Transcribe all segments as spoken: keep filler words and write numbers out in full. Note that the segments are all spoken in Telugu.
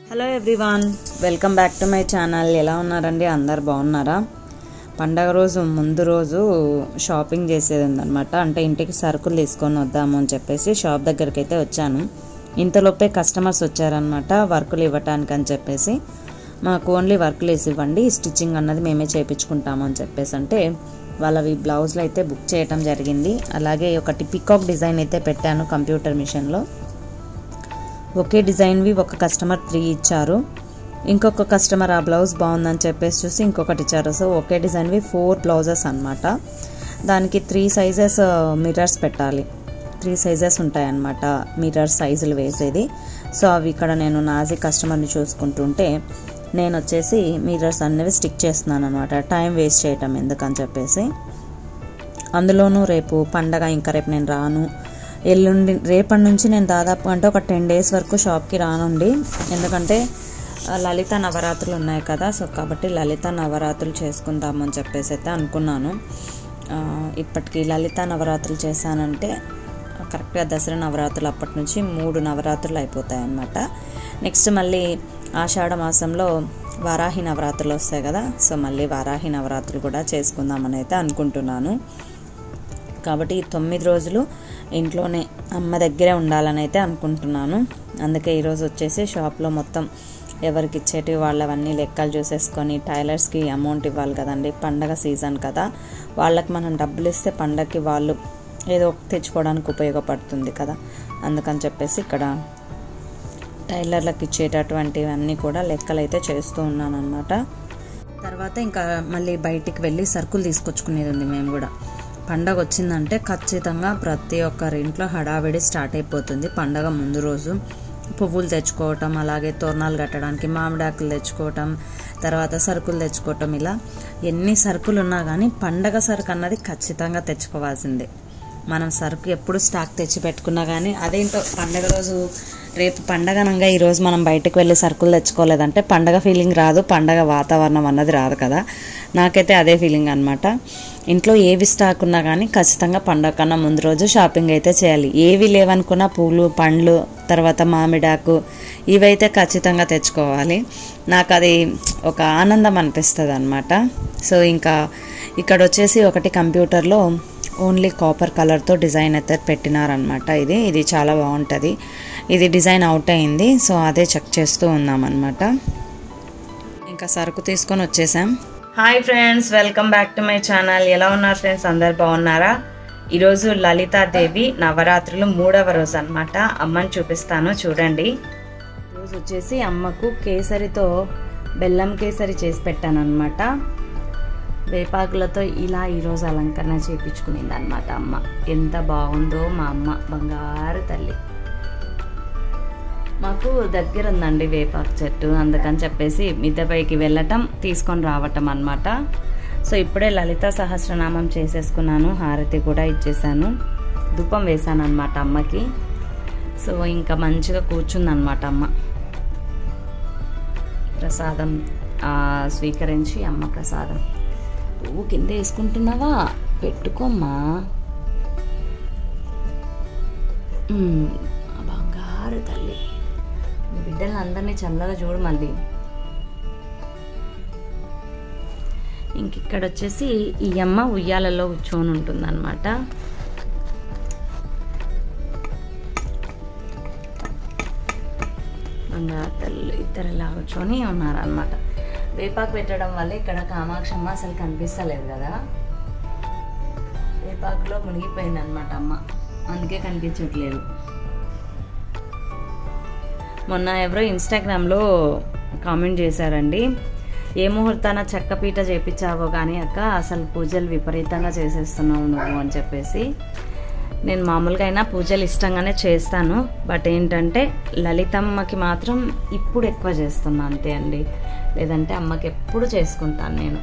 Hello everyone, welcome back to my channel. ఎలా ఉన్నారండి? అందరు బాగున్నారా? పండగ రోజు ముందు రోజు షాపింగ్ చేసేది ఉందన్నమాట. అంటే ఇంటికి సరుకులు తీసుకొని వద్దాము అని చెప్పేసి షాప్ దగ్గరికి అయితే వచ్చాను. ఇంతలోపే కస్టమర్స్ వచ్చారనమాట వర్కులు ఇవ్వటానికి అని చెప్పేసి. మాకు ఓన్లీ వర్కులు వేసి ఇవ్వండి, స్టిచ్చింగ్ అన్నది మేమే చేయించుకుంటాము అని చెప్పేసి అంటే వాళ్ళవి బ్లౌజులు అయితే బుక్ చేయటం జరిగింది. అలాగే ఒకటి పికాక్ డిజైన్ అయితే పెట్టాను కంప్యూటర్ మిషన్లో. ఒకే డిజైన్వి ఒక కస్టమర్ త్రీ ఇచ్చారు, ఇంకొక కస్టమర్ ఆ బ్లౌజ్ బాగుందని చెప్పేసి చూసి ఇంకొకటి ఇచ్చారు. సో ఒకే డిజైన్వి ఫోర్ బ్లౌజెస్ అనమాట. దానికి త్రీ సైజెస్ మిర్రర్స్ పెట్టాలి, త్రీ సైజెస్ ఉంటాయన్నమాట మిర్రర్ సైజులు వేసేది. సో అవి ఇక్కడ నేను నాజీ కస్టమర్ని చూసుకుంటుంటే నేను వచ్చేసి మిర్రర్స్ అనేవి స్టిక్ చేస్తున్నాను అనమాట, టైం వేస్ట్ చేయటం ఎందుకని చెప్పేసి. అందులోనూ రేపు పండగ, ఇంకా రేపు నేను రాను. ఎల్లుండి రేపటి నుంచి నేను దాదాపు అంటే ఒక టెన్ డేస్ వరకు షాప్కి రానుండి, ఎందుకంటే లలిత నవరాత్రులు ఉన్నాయి కదా. సో కాబట్టి లలిత నవరాత్రులు చేసుకుందాము అని చెప్పేసి అయితే అనుకున్నాను. ఇప్పటికి లలిత నవరాత్రులు చేశానంటే కరెక్ట్గా దసరా నవరాత్రులు అప్పటి నుంచి మూడు నవరాత్రులు అయిపోతాయి అన్నమాట. నెక్స్ట్ మళ్ళీ ఆషాఢ మాసంలో వారాహి నవరాత్రులు వస్తాయి కదా. సో మళ్ళీ వారాహి నవరాత్రులు కూడా చేసుకుందామని అయితే అనుకుంటున్నాను. కాబట్టి ఈ తొమ్మిది రోజులు ఇంట్లోనే అమ్మ దగ్గరే ఉండాలని అయితే అనుకుంటున్నాను. అందుకే ఈరోజు వచ్చేసి షాప్లో మొత్తం ఎవరికి ఇచ్చేటివి వాళ్ళవన్నీ లెక్కలు చూసేసుకొని, టైలర్స్కి అమౌంట్ ఇవ్వాలి కదండి, పండగ సీజన్ కదా. వాళ్ళకి మనం డబ్బులు ఇస్తే పండగకి వాళ్ళు ఏదో తెచ్చుకోవడానికి ఉపయోగపడుతుంది కదా. అందుకని చెప్పేసి ఇక్కడ టైలర్లకు ఇచ్చేటటువంటివన్నీ కూడా లెక్కలు అయితే చేస్తూ ఉన్నాను అనమాట. తర్వాత ఇంకా మళ్ళీ బయటికి వెళ్ళి సరుకులు తీసుకొచ్చుకునేది ఉంది. మేము కూడా పండగ వచ్చిందంటే ఖచ్చితంగా ప్రతి ఒక్కరి ఇంట్లో హడావిడి స్టార్ట్ అయిపోతుంది. పండగ ముందు రోజు పువ్వులు తెచ్చుకోవటం, అలాగే తోరణాలు కట్టడానికి మామిడాకులు తెచ్చుకోవటం, తర్వాత సరుకులు తెచ్చుకోవటం, ఇలా ఎన్ని సరుకులు ఉన్నా కానీ పండగ సరుకు అన్నది ఖచ్చితంగా తెచ్చుకోవాల్సిందే. మనం సరుకు ఎప్పుడు స్టాక్ తెచ్చి పెట్టుకున్నా కానీ అదేంటో పండగ రోజు రేపు పండగనంగా ఈరోజు మనం బయటకు వెళ్ళి సరుకులు తెచ్చుకోలేదంటే పండగ ఫీలింగ్ రాదు, పండగ వాతావరణం అన్నది రాదు కదా. నాకైతే అదే ఫీలింగ్ అనమాట. ఇంట్లో ఏవి స్టాక్ ఉన్నా కానీ ఖచ్చితంగా పండగ కన్నా ముందు రోజు షాపింగ్ అయితే చేయాలి. ఏవి లేవనుకున్నా పూలు, పండ్లు, తర్వాత మామిడాకు ఇవైతే ఖచ్చితంగా తెచ్చుకోవాలి. నాకు అది ఒక ఆనందం అనిపిస్తుంది అనమాట. సో ఇంకా ఇక్కడ వచ్చేసి ఒకటి కంప్యూటర్లో ఓన్లీ కాపర్ కలర్తో డిజైన్ అయితే పెట్టినారనమాట. ఇది ఇది చాలా బాగుంటుంది. ఇది డిజైన్ అవుట్ అయింది, సో అదే చెక్ చేస్తూ ఉన్నామన్నమాట. ఇంకా సరుకు తీసుకొని వచ్చేసాం. Hi friends, welcome back to my channel. ఎలా ఉన్నారు ఫ్రెండ్స్? అందరు బాగున్నారా? ఈరోజు లలితాదేవి నవరాత్రులు మూడవ రోజు అనమాట. అమ్మని చూపిస్తాను చూడండి. ఈరోజు వచ్చేసి అమ్మకు కేసరితో బెల్లం కేసరి చేసి పెట్టాను అనమాట. వేపాకులతో ఇలా ఈరోజు అలంకరణ చేయించుకునింది అనమాట అమ్మ. ఎంత బాగుందో మా అమ్మ, బంగారు తల్లి. మాకు దగ్గర ఉందండి వేపాకు చెట్టు, అందుకని చెప్పేసి మిద్దెపైకి వెళ్ళటం తీసుకొని రావటం అనమాట. సో ఇప్పుడే లలిత సహస్రనామం చేసేసుకున్నాను, హారతి కూడా ఇచ్చేసాను, ధూపం వేసాను అనమాట అమ్మకి. సో ఇంకా మంచిగా కూర్చుందనమాట అమ్మ. ప్రసాదం స్వీకరించి అమ్మ ప్రసాదం. పువ్వు కింద వేసుకుంటున్నావా? పెట్టుకోమ్మా. బంగారు తల్లి, మీ బిడ్డలను అందరినీ చల్లగా చూడు. మళ్ళీ ఇంక ఇక్కడ వచ్చేసి ఈ అమ్మ ఉయ్యాలలో కూర్చొని ఉంటుంది అనమాట. బంగారు తల్లి ఇద్దరు ఇలా కూర్చొని ఉన్నారనమాట. వేపాకు పెట్టడం వల్ల ఇక్కడ కామాక్షమ్మ అసలు కనిపిస్తలేదు కదా, వేపాకులో మునిగిపోయింది అనమాట అమ్మ, అందుకే కనిపించట్లేదు. మొన్న ఎవరో ఇన్స్టాగ్రామ్లో కామెంట్ చేశారండి, ఏ ముహూర్తాన చెక్కపీట చేపించావో కానీ అక్క అసలు పూజలు విపరీతంగా చేసేస్తున్నావు నువ్వు అని చెప్పేసి. నేను మామూలుగా అయినా పూజలు ఇష్టంగానే చేస్తాను, బట్ ఏంటంటే లలితమ్మకి మాత్రం ఇప్పుడు ఎక్కువ చేస్తున్నా అంతే అండి, లేదంటే అమ్మకి ఎప్పుడు చేసుకుంటాను నేను.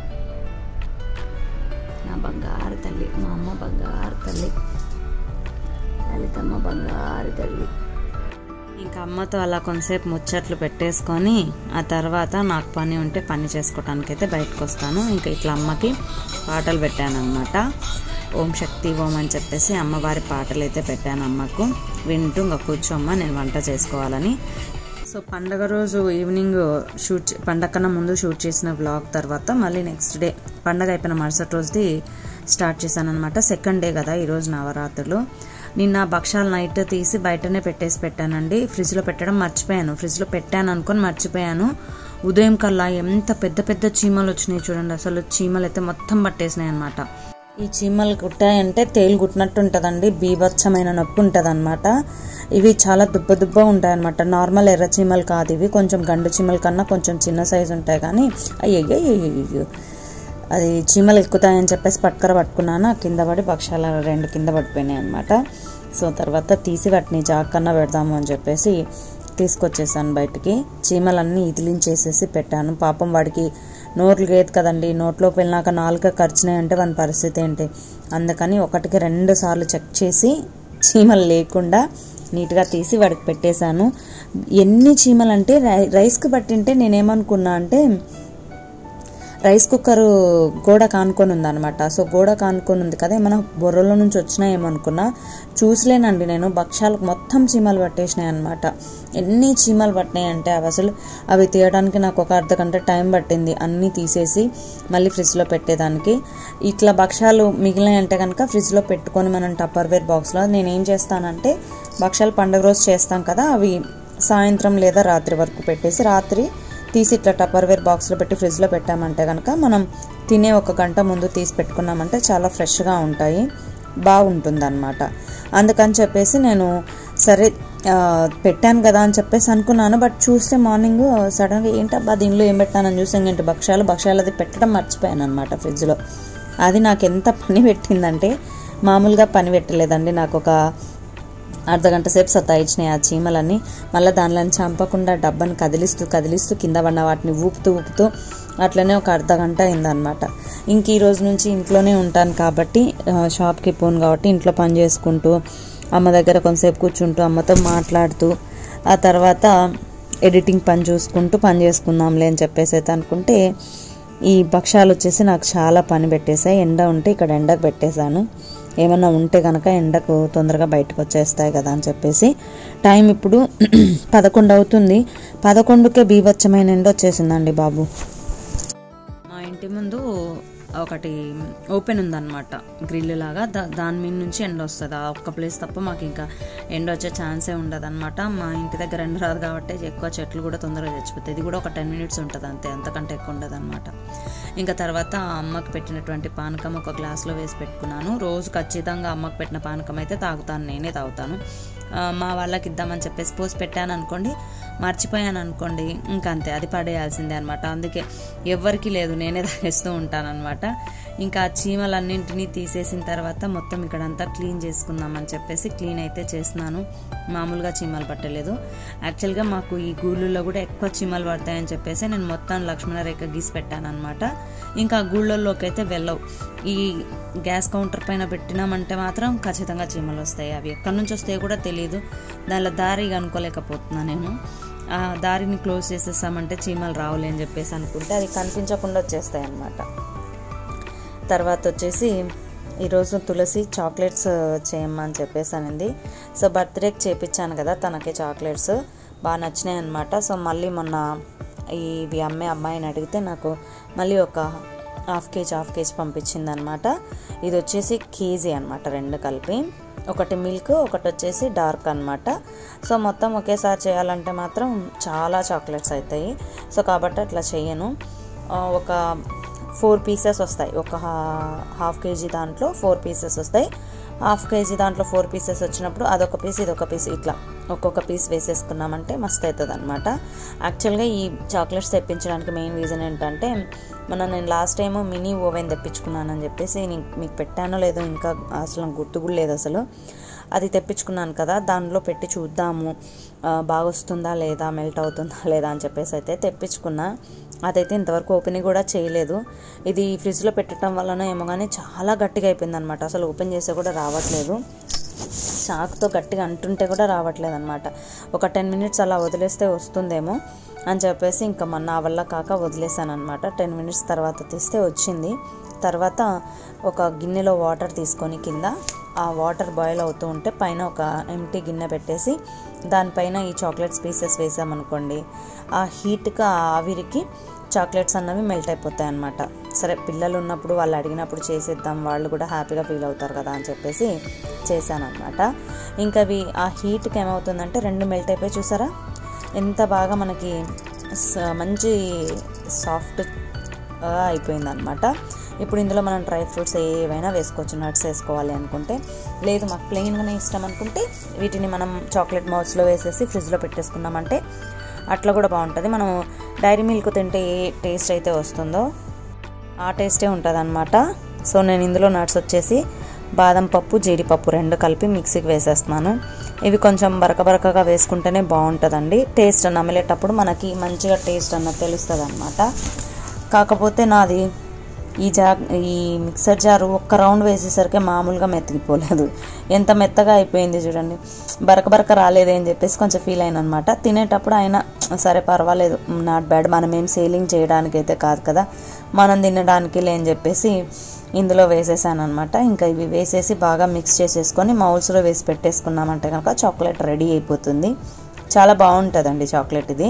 నా బంగారు తల్లి, మా అమ్మ బంగారు తల్లి, లలితమ్మ బంగారు తల్లి. ఇంకా అమ్మతో అలా కొంతసేపు ముచ్చట్లు పెట్టేసుకొని ఆ తర్వాత నాకు పని ఉంటే పని చేసుకోవటానికి అయితే బయటకు వస్తాను. ఇంకా ఇట్లా అమ్మకి పాటలు పెట్టాను అనమాట. ఓం శక్తి ఓం అని చెప్పేసి అమ్మవారి పాటలు అయితే పెట్టాను అమ్మకు. వింటూ ఇంకా కూర్చోమ్మ నేను వంట చేసుకోవాలని. సో పండగ రోజు ఈవినింగ్ షూట్ పండగ కన్నా ముందు షూట్ చేసిన బ్లాగ్ తర్వాత మళ్ళీ నెక్స్ట్ డే పండగ అయిపోయిన మరుసటి రోజుది స్టార్ట్ చేశాను అనమాట. సెకండ్ డే కదా ఈరోజు నవరాత్రులు. నిన్న భక్షాలు నైట్ తీసి బయటనే పెట్టేసి పెట్టానండి. ఫ్రిడ్జ్లో పెట్టడం మర్చిపోయాను. ఫ్రిడ్జ్లో పెట్టాను అనుకొని మర్చిపోయాను. ఉదయం కల్లా ఎంత పెద్ద పెద్ద చీమలు వచ్చినాయి చూడండి. అసలు చీమలు అయితే మొత్తం పట్టేసినాయి అనమాట. ఈ చీమలు కుట్టాయంటే తేలు కుట్టినట్టు ఉంటుందండి. బీభత్సమైన నొప్పి ఉంటుంది అనమాట. ఇవి చాలా దుబ్బ దుబ్బ ఉంటాయి అనమాట. నార్మల్ ఎర్ర చీమలు కాదు ఇవి. కొంచెం గండు చీమల కన్నా కొంచెం చిన్న సైజు ఉంటాయి. కానీ అయ్యయ్యో అది చీమలు ఎక్కుతాయని చెప్పేసి పట్టుకర పట్టుకున్నాను. కింద పడి భక్షాలు రెండు కింద పడిపోయినాయి అనమాట. సో తర్వాత తీసి వాటిని జాక్కన్నా పెడదాము అని చెప్పేసి తీసుకొచ్చేసాను బయటికి. చీమలన్నీ ఇదిలించేసేసి పెట్టాను. పాపం వాడికి నోట్లు లేదు కదండి. నోట్లోకి వెళ్ళినాక నాలుక ఖర్చునాయి అంటే వాని పరిస్థితి ఏంటి. అందుకని ఒకటికి రెండు సార్లు చెక్ చేసి చీమలు లేకుండా నీట్గా తీసి వాడికి పెట్టేశాను. ఎన్ని చీమలు అంటే రైస్కి పట్టింటే నేనేమనుకున్నా అంటే రైస్ కుక్కర్ గోడ కానుకొని ఉందన్నమాట. సో గోడ కానుకొని ఉంది కదా, ఏమైనా బొర్రలో నుంచి వచ్చినాయేమనుకున్నా. చూసలేనండి నేను. భక్షాలకు మొత్తం చీమలు పట్టేసినాయి అనమాట. ఎన్ని చీమలు పట్టినాయి అంటే అవి అసలు అవి తీయడానికి నాకు ఒక అర్ధ గంట టైం పట్టింది. అన్నీ తీసేసి మళ్ళీ ఫ్రిడ్జ్లో పెట్టేదానికి. ఇట్లా భక్షాలు మిగిలినాయి అంటే కనుక ఫ్రిడ్జ్లో పెట్టుకొని మనం టప్పర్వేర్ బాక్స్లో నేనేం చేస్తానంటే భక్షాలు పండుగ రోజు చేస్తాం కదా, అవి సాయంత్రం లేదా రాత్రి వరకు పెట్టేసి రాత్రి తీసి ఇట్లా టప్పర్వేర్ బాక్స్లో పెట్టి ఫ్రిడ్జ్లో పెట్టామంటే కనుక మనం తినే ఒక గంట ముందు తీసి పెట్టుకున్నామంటే చాలా ఫ్రెష్గా ఉంటాయి, బాగుంటుంది అనమాట. అందుకని చెప్పేసి నేను సరే పెట్టాను కదా అని చెప్పేసి అనుకున్నాను. బట్ చూస్తే మార్నింగ్ సడన్గా ఏంటబ్బా దీనిలో ఏం పెట్టానని చూసి ఇంకేంటి భక్షాలు భక్షాలు అది పెట్టడం మర్చిపోయాను అనమాట ఫ్రిడ్జ్లో. అది నాకు ఎంత పని పెట్టిందంటే మామూలుగా పని పెట్టలేదండి. నాకు ఒక అర్ధగంట సేపు సతాయించినాయి ఆ చీమలన్నీ. మళ్ళీ దానిలో చంపకుండా డబ్బాని కదిలిస్తూ కదిలిస్తూ కింద పడిన వాటిని ఊపుతూ ఊపుతూ అట్లనే ఒక అర్ధ గంట అయిందనమాట. ఇంక ఈ రోజు నుంచి ఇంట్లోనే ఉంటాను కాబట్టి షాప్కి పోను కాబట్టి ఇంట్లో పని చేసుకుంటూ అమ్మ దగ్గర కొంతసేపు కూర్చుంటూ అమ్మతో మాట్లాడుతూ ఆ తర్వాత ఎడిటింగ్ పని చూసుకుంటూ పని చేసుకుందాంలే అని చెప్పేసి అయితే అనుకుంటే ఈ భక్షాలు వచ్చేసి నాకు చాలా పని పెట్టేశాయి. ఎండ ఉంటే ఇక్కడ ఎండకు పెట్టేశాను. ఏమన్నా ఉంటే కనుక ఎండకు తొందరగా బయటకు వచ్చేస్తాయి కదా అని చెప్పేసి. టైం ఇప్పుడు పదకొండు అవుతుంది. పదకొండుకే బీభత్సమైన ఎండ వచ్చేసిందండి బాబు. మా ఇంటి ముందు ఒకటి ఓపెన్ ఉందన్నమాట, గ్రిల్ లాగా. దా దాని మీద నుంచి ఎండ వస్తుంది. ఆ ఒక్క ప్లేస్ తప్ప మాకు ఇంకా ఎండ వచ్చే ఛాన్సే ఉండదు అనమాట. మా ఇంటి దగ్గర ఎండ రాదు కాబట్టి ఎక్కువ చెట్లు కూడా తొందరగా చచ్చిపోతాయి. ఇది కూడా ఒక టెన్ మినిట్స్ ఉంటుంది అంతే, అంతకంటే ఎక్కువ ఉండదు అనమాట. ఇంకా తర్వాత అమ్మకి పెట్టినటువంటి పానకం ఒక గ్లాస్లో వేసి పెట్టుకున్నాను. రోజు ఖచ్చితంగా అమ్మకి పెట్టిన పానకం అయితే తాగుతాను, నేనే తాగుతాను. మా వాళ్ళకి ఇద్దామని చెప్పేసి పోసి పెట్టాను అనుకోండి, మర్చిపోయాను అనుకోండి, ఇంకా అంతే, అది పడేయాల్సిందే అనమాట. అందుకే ఎవరికి లేదు, నేనే తాగేస్తూ ఉంటాను అనమాట. ఇంకా చీమలన్నింటినీ తీసేసిన తర్వాత మొత్తం ఇక్కడంతా క్లీన్ చేసుకుందామని చెప్పేసి క్లీన్ అయితే చేస్తున్నాను. మామూలుగా చీమలు పట్టలేదు. యాక్చువల్గా మాకు ఈ గూళ్ళల్లో కూడా ఎక్కువ చీమలు పడతాయని చెప్పేసి నేను మొత్తం లక్ష్మణ రేఖ గీసి పెట్టాను అనమాట. ఇంకా గూళ్ళల్లోకి అయితే వెళ్ళవు. ఈ గ్యాస్ కౌంటర్ పైన పెట్టినామంటే మాత్రం ఖచ్చితంగా చీమలు వస్తాయి. అవి ఎక్కడి నుంచి వస్తాయో కూడా తెలియదు. దానిలో దారి కనుక్కోలేకపోతున్నా నేను. ఆ దారిని క్లోజ్ చేసేసామంటే చీమలు రావులే అని చెప్పేసి అనుకుంటే అది కనిపించకుండా వచ్చేస్తాయి అన్నమాట. తర్వాత వచ్చేసి ఈరోజు తులసి చాక్లెట్స్ చేయమ్మని చెప్పేసి అనింది. సో బర్త్డేకి చేయించాను కదా తనకి చాక్లెట్స్, బాగా నచ్చినాయి అనమాట. సో మళ్ళీ మొన్న ఇవి అమ్మే అమ్మాయిని అడిగితే నాకు మళ్ళీ ఒక హాఫ్ కేజీ హాఫ్ కేజీ పంపించింది అనమాట. ఇది వచ్చేసి కేజీ అనమాట, రెండు కలిపి. ఒకటి మిల్క్, ఒకటి వచ్చేసి డార్క్ అనమాట. సో మొత్తం ఒకేసారి చేయాలంటే మాత్రం చాలా చాక్లెట్స్ అవుతాయి. సో కాబట్టి అట్లా చేయను. ఒక ఫోర్ పీసెస్ వస్తాయి. ఒక హాఫ్ కేజీ దాంట్లో ఫోర్ పీసెస్ వస్తాయి. హాఫ్ కేజీ దాంట్లో ఫోర్ పీసెస్ వచ్చినప్పుడు అదొక పీస్ ఇదొక పీస్ ఇట్లా ఒక్కొక్క పీస్ వేసేసుకున్నామంటే మస్తు అవుతుంది అనమాట. యాక్చువల్గా ఈ చాక్లెట్స్ తెప్పించడానికి మెయిన్ రీజన్ ఏంటంటే మన నేను లాస్ట్ టైము మినీ ఓవెన్ తెప్పించుకున్నానని చెప్పేసి మీకు పెట్టానో లేదో ఇంకా అసలు గుర్తు కూడా లేదు అసలు. అది తెప్పించుకున్నాను కదా, దానిలో పెట్టి చూద్దాము బాగా వస్తుందా లేదా, మెల్ట్ అవుతుందా లేదా అని చెప్పేసి అయితే తెప్పించుకున్నా. అదైతే ఇంతవరకు ఓపెన్ కూడా చేయలేదు. ఇది ఫ్రిడ్జ్లో పెట్టడం వలన ఏమో కానీ చాలా గట్టిగా అయిపోయింది అనమాట. అసలు ఓపెన్ చేస్తే కూడా రావట్లేదు. చాకుతో గట్టిగా అంటుంటే కూడా రావట్లేదు అనమాట. ఒక టెన్ మినిట్స్ అలా వదిలేస్తే వస్తుందేమో అని చెప్పేసి ఇంకా నా వల్ల కాక వదిలేసాను అనమాట. టెన్ మినిట్స్ తర్వాత తీస్తే వచ్చింది. తర్వాత ఒక గిన్నెలో వాటర్ తీసుకొని కింద ఆ వాటర్ బాయిల్ అవుతూ ఉంటే పైన ఒక ఎంటీ గిన్నె పెట్టేసి దానిపైన ఈ చాక్లెట్స్ పీసెస్ వేసామనుకోండి, ఆ హీట్కి ఆ ఆవిరికి చాక్లెట్స్ అన్నవి మెల్ట్ అయిపోతాయి అన్నమాట. సరే పిల్లలు ఉన్నప్పుడు వాళ్ళు అడిగినప్పుడు చేసేద్దాం, వాళ్ళు కూడా హ్యాపీగా ఫీల్ అవుతారు కదా అని చెప్పేసి చేశాను అనమాట. ఇంకా అవి ఆ హీట్కి ఏమవుతుందంటే రెండు మెల్ట్ అయిపోయి చూసారా ఎంత బాగా మనకి మంచి సాఫ్ట్ అయిపోయింది అనమాట. ఇప్పుడు ఇందులో మనం డ్రై ఫ్రూట్స్ ఏవైనా వేసుకోవచ్చు, నట్స్ వేసుకోవాలి అనుకుంటే, లేదు మాకు ప్లెయిన్గానే ఇష్టం అనుకుంటే వీటిని మనం చాక్లెట్ మౌల్స్లో వేసేసి ఫ్రిడ్జ్లో పెట్టేసుకున్నామంటే అట్లా కూడా బాగుంటుంది. మనం డైరీ మిల్క్ తింటే ఏ టేస్ట్ అయితే వస్తుందో ఆ టేస్టే ఉంటుంది అనమాట. సో నేను ఇందులో నట్స్ వచ్చేసి బాదం పప్పు, జీడిపప్పు రెండు కలిపి మిక్సీకి వేసేస్తున్నాను. ఇవి కొంచెం బరక బరకగా వేసుకుంటేనే బాగుంటుందండి. టేస్ట్ నమిలేటప్పుడు మనకి మంచిగా టేస్ట్ అన్నది తెలుస్తుంది అనమాట. కాకపోతే నాది ఈ జా ఈ మిక్సర్ జారు ఒక్క రౌండ్ వేసేసరికి మామూలుగా మెత్తగిపోలేదు, ఎంత మెత్తగా అయిపోయింది చూడండి. బరక బరక రాలేదే అని చెప్పేసి కొంచెం ఫీల్ అయిన అనమాట. తినేటప్పుడు అయినా సరే పర్వాలేదు, నాట్ బ్యాడ్, మనం ఏం సేలింగ్ చేయడానికి అయితే కాదు కదా, మనం తినడానికి లేని చెప్పేసి ఇందులో వేసేసాను అనమాట. ఇంకా ఇవి వేసేసి బాగా మిక్స్ చేసేసుకొని మౌల్స్లో వేసి పెట్టేసుకున్నామంటే కనుక చాక్లెట్ రెడీ అయిపోతుంది. చాలా బాగుంటుందండి చాక్లెట్ ఇది.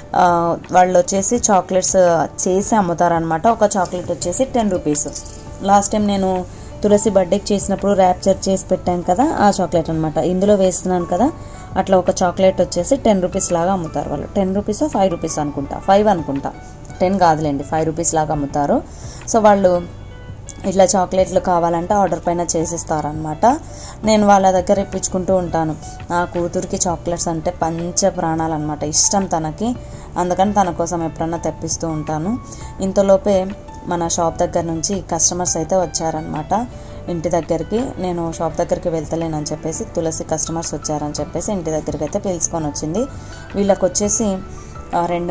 వాళ్ళు వచ్చేసి చాక్లెట్స్ చేసి అమ్ముతారనమాట. ఒక చాక్లెట్ వచ్చేసి టెన్ రూపీస్. లాస్ట్ టైం నేను తులసి బర్త్డేకి చేసినప్పుడు ర్యాప్చర్ చేసి పెట్టాను కదా, ఆ చాక్లెట్ అనమాట. ఇందులో వేస్తున్నాను కదా, అట్లా ఒక చాక్లెట్ వచ్చేసి టెన్ రూపీస్ లాగా అమ్ముతారు వాళ్ళు. టెన్ రూపీస్ ఫైవ్ రూపీస్ అనుకుంటా, ఫైవ్ అనుకుంటా, టెన్ కాదులేండి, ఫైవ్ రూపీస్ లాగా అమ్ముతారు. సో వాళ్ళు ఇట్లా చాక్లెట్లు కావాలంటే ఆర్డర్ పైన చేసిస్తారనమాట. నేను వాళ్ళ దగ్గర ఇప్పించుకుంటూ ఉంటాను. నా కూతురికి చాక్లెట్స్ అంటే పంచ ప్రాణాలు అనమాట, ఇష్టం తనకి. అందుకని తన కోసం ఎప్పుడన్నా తెప్పిస్తూ ఉంటాను. ఇంతలోపే మన షాప్ దగ్గర నుంచి కస్టమర్స్ అయితే వచ్చారనమాట ఇంటి దగ్గరికి. నేను షాప్ దగ్గరికి వెళ్తలేనని చెప్పేసి తులసి కస్టమర్స్ వచ్చారని చెప్పేసి ఇంటి దగ్గరికి అయితే పిలుచుకొని వచ్చింది. వీళ్ళకి వచ్చేసి రెండు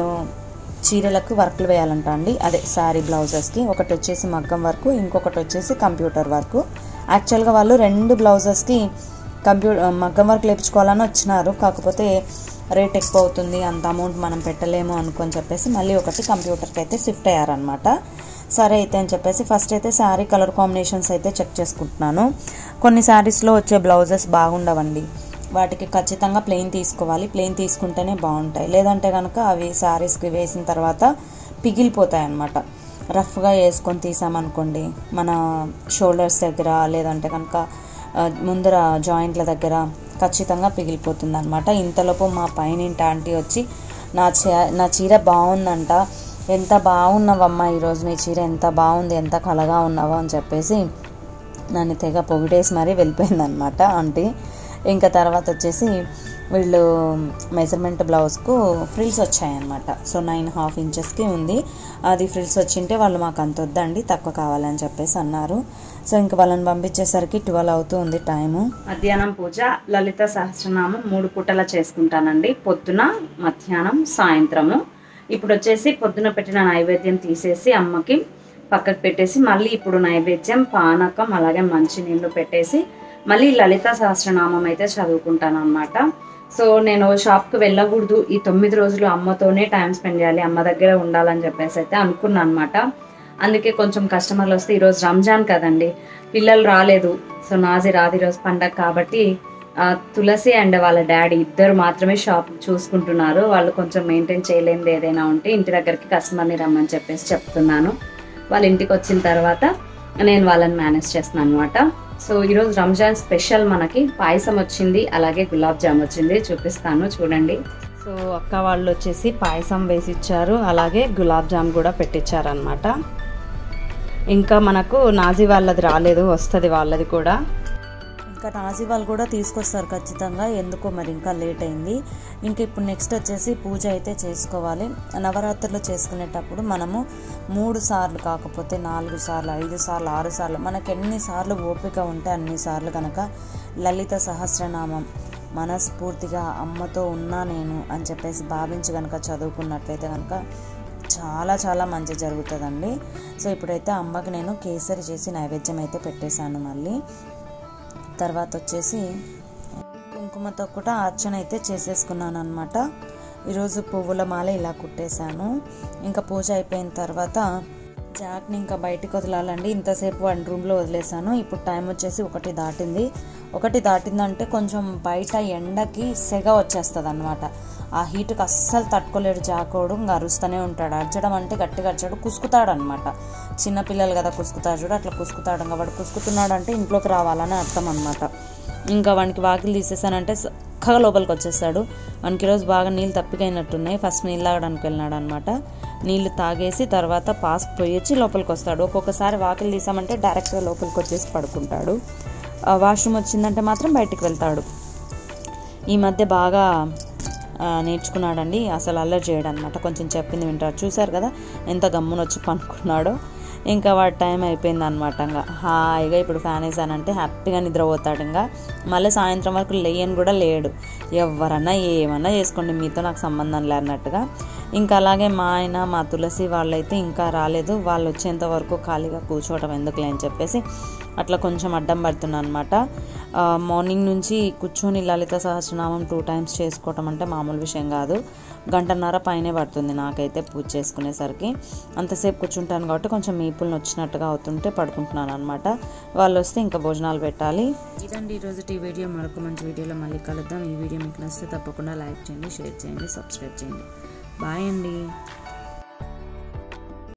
చీరలకు వర్క్లు వేయాలంట అండి, అదే శారీ బ్లౌజెస్కి. ఒకటి వచ్చేసి మగ్గం వర్క్, ఇంకొకటి వచ్చేసి కంప్యూటర్ వర్క్. యాక్చువల్గా వాళ్ళు రెండు బ్లౌజెస్కి కంప్యూటర్ మగ్గం వర్క్ లేపించుకోవాలని వచ్చినారు. కాకపోతే రేట్ ఎక్కువ అవుతుంది, అంత అమౌంట్ మనం పెట్టలేము అనుకొని చెప్పేసి మళ్ళీ ఒకటి కంప్యూటర్కి అయితే షిఫ్ట్ అయ్యారనమాట. సరే అయితే అని చెప్పేసి ఫస్ట్ అయితే శారీ కలర్ కాంబినేషన్స్ అయితే చెక్ చేసుకుంటున్నాను. కొన్ని శారీస్లో వచ్చే బ్లౌజెస్ బాగుండవండి, వాటికి ఖచ్చితంగా ప్లెయిన్ తీసుకోవాలి. ప్లెయిన్ తీసుకుంటేనే బాగుంటాయి, లేదంటే కనుక అవి శారీస్కి వేసిన తర్వాత పిగిలిపోతాయి అన్నమాట. రఫ్గా వేసుకొని తీసామనుకోండి మన షోల్డర్స్ దగ్గర, లేదంటే కనుక ముందర జాయింట్ల దగ్గర ఖచ్చితంగా పిగిలిపోతుంది అనమాట. ఇంతలోపు మా పైనింటి ఆంటీ వచ్చి నా చీ నా చీర బాగుందంట, ఎంత బాగున్నావమ్మా ఈరోజు, నీ చీర ఎంత బాగుంది, ఎంత కలగా ఉన్నావో అని చెప్పేసి నన్ను తెగ పొగిడేసి మరీ వెళ్ళిపోయిందనమాట ఆంటీ. ఇంకా తర్వాత వచ్చేసి వీళ్ళు మెజర్మెంట్ బ్లౌజ్కు ఫ్రిల్స్ వచ్చాయన్నమాట. సో నైన్ హాఫ్ ఇంచెస్కి ఉంది, అది ఫ్రిల్స్ వచ్చింటే వాళ్ళు మాకు అంత వద్దండి, తక్కువ కావాలని చెప్పేసి అన్నారు. సో ఇంకా వాళ్ళని పంపించేసరికి ట్వెల్వ్ అవుతూ ఉంది టైము. మధ్యాహ్నం పూజ లలిత సహస్రనామం మూడు పూటలా చేసుకుంటానండి, పొద్దున, మధ్యాహ్నం, సాయంత్రము. ఇప్పుడు వచ్చేసి పొద్దున పెట్టిన నైవేద్యం తీసేసి అమ్మకి పక్కకు పెట్టేసి మళ్ళీ ఇప్పుడు నైవేద్యం, పానకం, అలాగే మంచినీళ్ళు పెట్టేసి మళ్ళీ లలిత సహస్రనామం అయితే చదువుకుంటాను అనమాట. సో నేను షాప్కి వెళ్ళకూడదు, ఈ తొమ్మిది రోజులు అమ్మతోనే టైం స్పెండ్ చేయాలి, అమ్మ దగ్గర ఉండాలని చెప్పేసి అయితే అనుకున్నాను అనమాట. అందుకే కొంచెం కస్టమర్లు వస్తే, ఈరోజు రంజాన్ కదండి, పిల్లలు రాలేదు, సో నాజీ రాదు ఈరోజు పండగ కాబట్టి తులసి అండ్ వాళ్ళ డాడీ ఇద్దరు మాత్రమే షాప్ చూసుకుంటున్నారు. వాళ్ళు కొంచెం మెయింటైన్ చేయలేనిది ఏదైనా ఉంటే ఇంటి దగ్గరికి కస్టమర్ని రమ్మని చెప్పేసి చెప్తున్నాను. వాళ్ళ ఇంటికి వచ్చిన తర్వాత నేను వాళ్ళని మేనేజ్ చేస్తున్నాను అనమాట. సో ఈరోజు రంజాన్ స్పెషల్ మనకి పాయసం వచ్చింది, అలాగే గులాబ్ జామ్ వచ్చింది, చూపిస్తాను చూడండి. సో అక్క వాళ్ళు వచ్చేసి పాయసం వేసి ఇచ్చారు, అలాగే గులాబ్ జామ్ కూడా పెట్టించారనమాట. ఇంకా మనకు నాజీ వాళ్ళది రాలేదు, వస్తుంది వాళ్ళది కూడా. ఇంకా నాజీ వాళ్ళు కూడా తీసుకొస్తారు ఖచ్చితంగా, ఎందుకో మరి ఇంకా లేట్ అయింది. ఇంక ఇప్పుడు నెక్స్ట్ వచ్చేసి పూజ అయితే చేసుకోవాలి. నవరాత్రులు చేసుకునేటప్పుడు మనము మూడు సార్లు కాకపోతే నాలుగు సార్లు, ఐదు సార్లు, ఆరు సార్లు, మనకు ఎన్నిసార్లు ఓపిక ఉంటే అన్నిసార్లు కనుక లలిత సహస్రనామం మనస్ఫూర్తిగా అమ్మతో ఉన్నా నేను అని చెప్పేసి భావించి కనుక చదువుకున్నట్లయితే కనుక చాలా చాలా మంచి జరుగుతుందండి. సో ఇప్పుడైతే అమ్మకి నేను కేసరి చేసి నైవేద్యం అయితే పెట్టేశాను. మళ్ళీ తర్వాత వచ్చేసి కుంకుమతో కూడా అర్చన అయితే చేసేసుకున్నాను అనమాట. ఈరోజు పువ్వుల మాల ఇలా కుట్టేశాను. ఇంకా పూజ అయిపోయిన తర్వాత జాక్ని ఇంకా బయటికి వదలాలండి. ఇంతసేపు వన్ రూమ్లో వదిలేసాను. ఇప్పుడు టైం వచ్చేసి ఒకటి దాటింది. ఒకటి దాటిందంటే కొంచెం బయట ఎండకి సెగ వచ్చేస్తుంది అనమాట. ఆ హీట్కి అస్సలు తట్టుకోలేడు జాకోడు. ఇంకా అరుస్తూనే ఉంటాడు. అరచడం అంటే గట్టిగా అరచాడు, కుసుకుతాడు అనమాట. చిన్నపిల్లలు కదా కుసుకుతాడు చూడు, అట్లా కుసుకుతాడు. ఇంకా వాడు కుసుకుతున్నాడు అంటే ఇంట్లోకి రావాలని అర్థం అనమాట. ఇంకా వానికి వాకిలు తీసేసానంటే చక్కగా లోపలికి వచ్చేస్తాడు. వానికి ఈరోజు బాగా నీళ్ళు తప్పికైనట్టున్నాయి. ఫస్ట్ నీళ్ళు తాగడానికి వెళ్ళినాడు అనమాట. నీళ్ళు తాగేసి తర్వాత పాస్కి పోయొచ్చి లోపలికి వస్తాడు. ఒక్కొక్కసారి వాకిలు తీసామంటే డైరెక్ట్గా లోపలికి వచ్చేసి పడుకుంటాడు. వాష్రూమ్ వచ్చిందంటే మాత్రం బయటికి వెళ్తాడు. ఈ మధ్య బాగా నేర్చుకున్నాడండి, అసలు అల్లరి చేయడం అనమాట. కొంచెం చెప్పింది వింటాడు. చూశారు కదా ఎంత గమ్మున వచ్చి పనుకున్నాడో. ఇంకా వాడు టైం అయిపోయింది అనమాట. ఇంకా హాయిగా ఇప్పుడు ఫ్యాన్ వేసానంటే హ్యాపీగా నిద్రపోతాడు. ఇంకా మళ్ళీ సాయంత్రం వరకు లేయని కూడా లేడు. ఎవరన్నా ఏమన్నా చేసుకోండి, మీతో నాకు సంబంధం లేనట్టుగా. ఇంకా అలాగే మా ఆయన మా తులసి వాళ్ళైతే ఇంకా రాలేదు. వాళ్ళు వచ్చేంత వరకు ఖాళీగా కూర్చోవటం ఎందుకులే అని చెప్పేసి అట్లా కొంచెం అడ్డం పడుతున్నా అనమాట. మార్నింగ్ నుంచి కూర్చొని లలిత సహస్రనామం టూ టైమ్స్ చేసుకోవటం అంటే మామూలు విషయం కాదు. గంటన్నర పైనే పడుతుంది నాకైతే పూజ చేసుకునేసరికి. అంతసేపు కూర్చుంటాను కాబట్టి కొంచెం మీపుల్ని వచ్చినట్టుగా అవుతుంటే పడుకుంటున్నాను అనమాట. వాళ్ళు వస్తే ఇంకా భోజనాలు పెట్టాలి. ఇదండి ఈరోజు ఈ వీడియో. మరొక మంచి వీడియోలో మళ్ళీ కలుద్దాం. ఈ వీడియో మీకు నచ్చితే తప్పకుండా లైక్ చేయండి, షేర్ చేయండి, సబ్స్క్రైబ్ చేయండి. బాయ్ అండి.